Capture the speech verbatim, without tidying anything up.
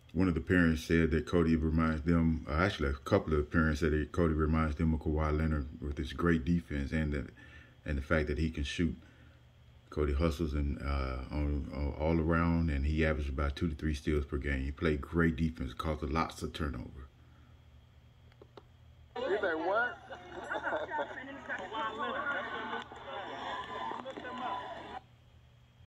one of the parents said that Kody reminds them, uh, actually a couple of parents said that Kody reminds them of Kawhi Leonard with his great defense and the, and the fact that he can shoot. Kody hustles and uh, on, on all around, and he averaged about two to three steals per game. He played great defense, caused lots of turnover. You say what?